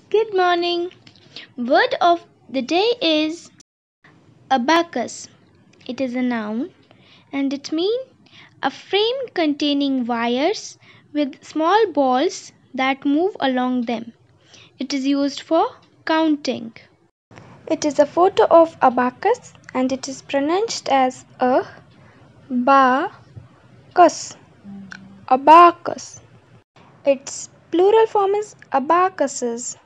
Good morning. Word of the day is Abacus. It is a noun and it means a frame containing wires with small balls that move along them. It is used for counting. It is a photo of abacus and it is pronounced as abacus. Abacus. Its plural form is abacuses.